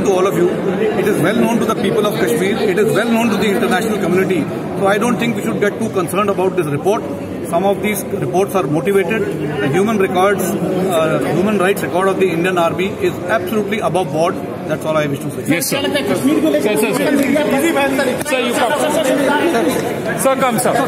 to all of you. It is well known to the people of Kashmir. It is well known to the international community. So I don't think we should get too concerned about this report. Some of these reports are motivated. The human rights record of the Indian Army is absolutely above board. That's all I wish to say. Yes, sir. Sir, you come. Sir, come, sir.